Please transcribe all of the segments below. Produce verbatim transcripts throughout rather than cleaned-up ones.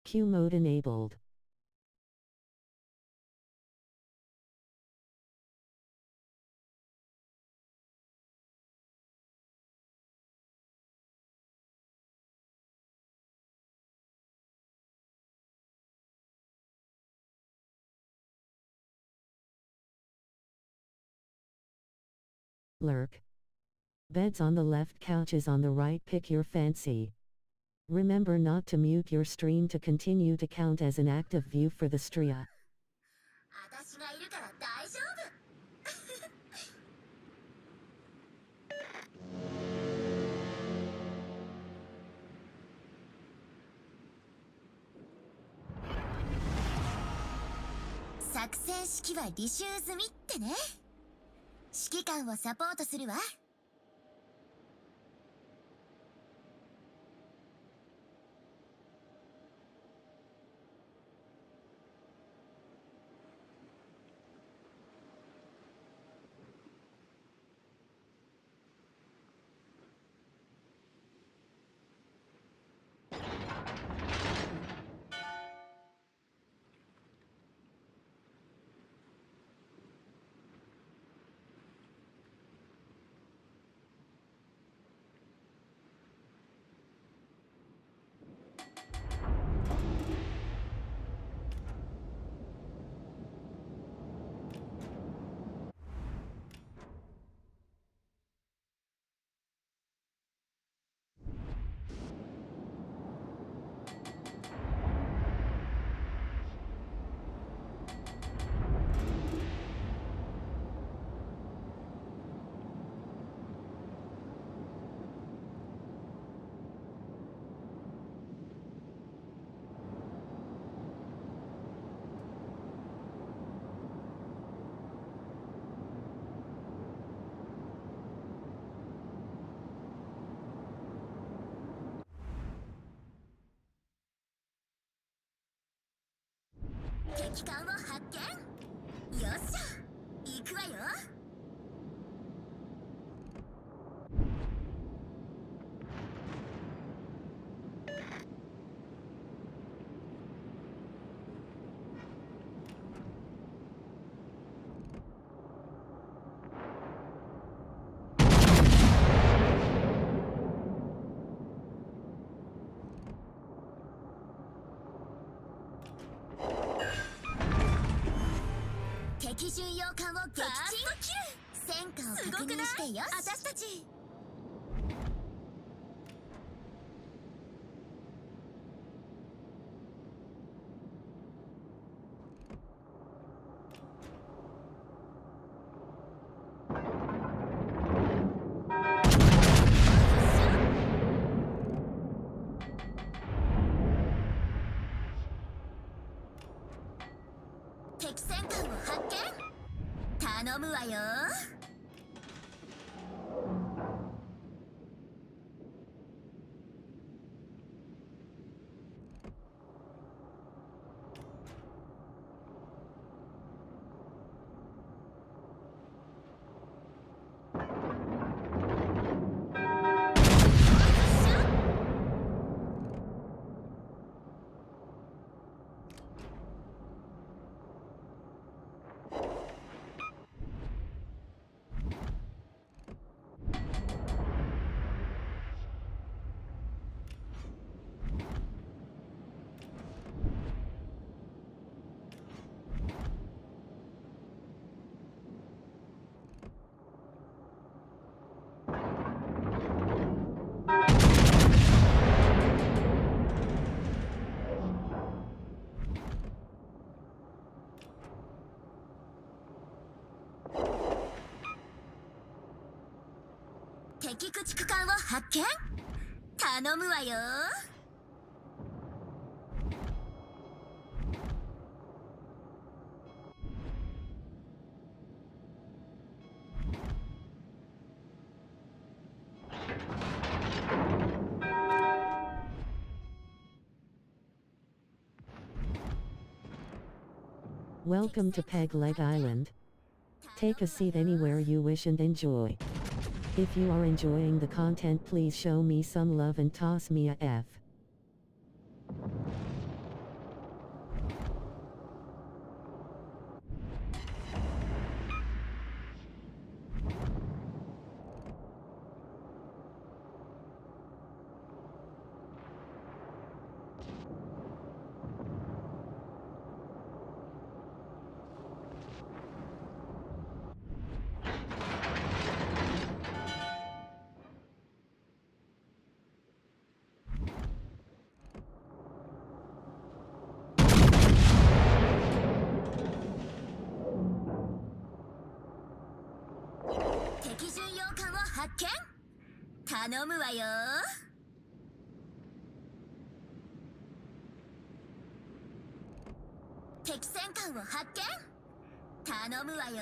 Q mode enabled. Lurk. Beds on the left, couches on the right, pick your fancy. Remember not to mute your stream to continue to count as an active view for the stream. 私がいるから大丈夫。作戦指揮は履修済みってね。指揮官をサポートするわ。敵艦を発見。よっしゃ、行くわよ。敵巡洋艦を撃沈。戦果を確認してよし。私たち敵戦艦を発見。頼むわよ。敵駆逐艦を発見。頼むわよ。 Welcome to Peg Leg Island. Take a seat anywhere you wish and enjoy. If you are enjoying the content, please show me some love and toss me a F. 発見。頼むわよ。敵戦艦を発見。頼むわよ。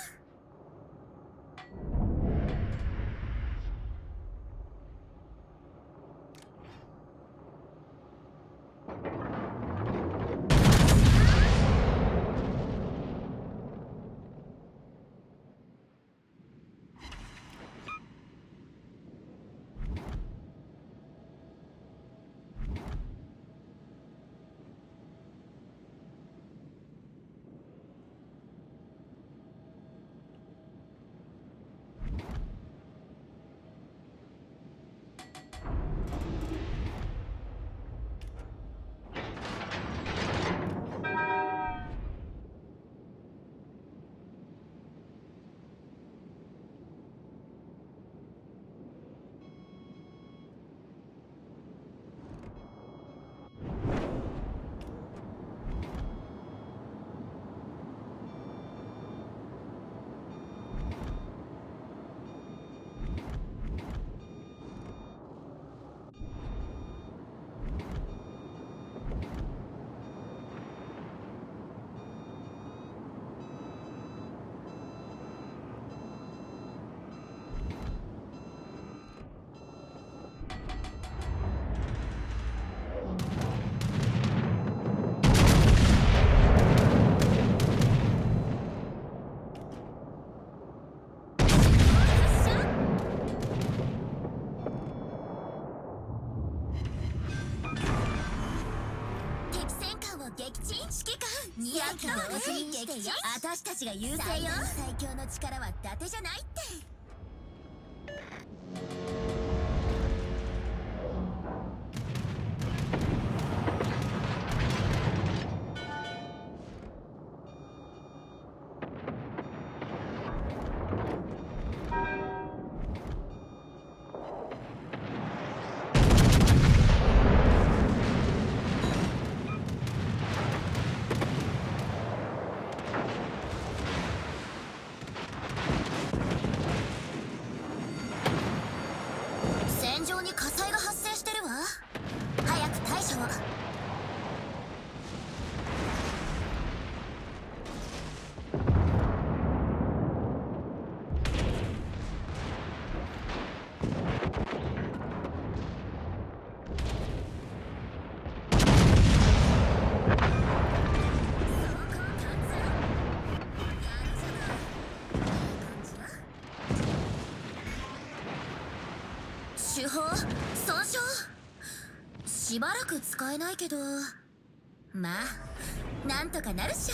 撃沈指揮官にやっと同時に撃沈。私たちが優勢よ。最強の力は伊達じゃないって。火災が発生してるわ。早く対処を。手法損傷。しばらく使えないけど、まあなんとかなるっしょ。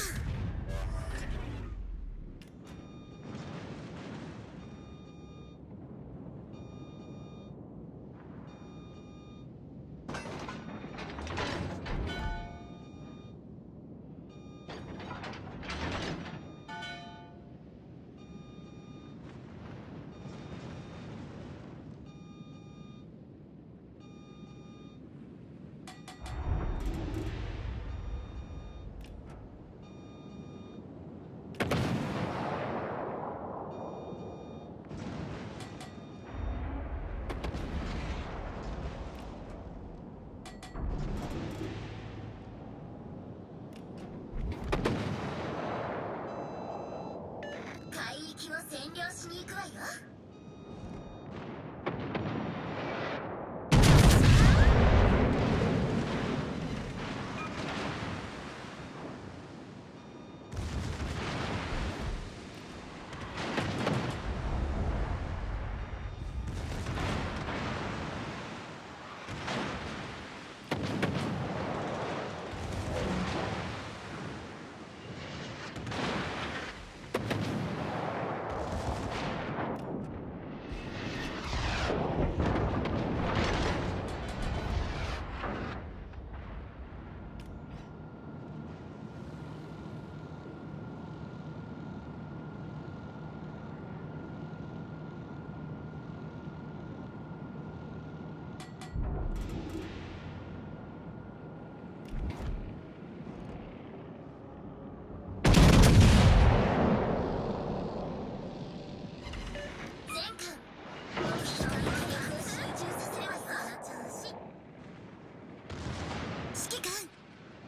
占領しに行くわよ。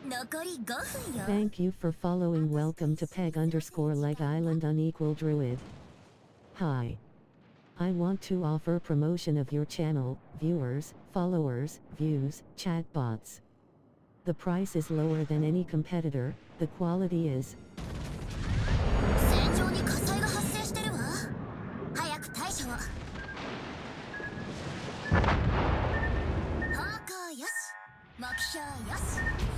残りごふんよ。 Thank you for following. Welcome to Peg underscore Leg Island Unequal Druid. Hi. I want to offer promotion of your channel, viewers, followers, views, chatbots. The price is lower than any competitor, the quality is. 戦場に火災が発生してるわ。早く対処を。方向よし、目標よし。